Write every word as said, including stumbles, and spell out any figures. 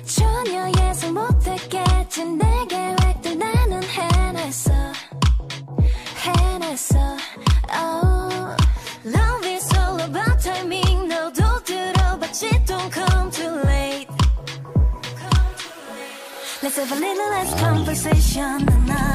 전혀 예상 못했겠지 내 계획들 나는 해냈어 해냈어 oh. Love is all about timing 너도 들어봤지 don't come too late Let's have a little less conversation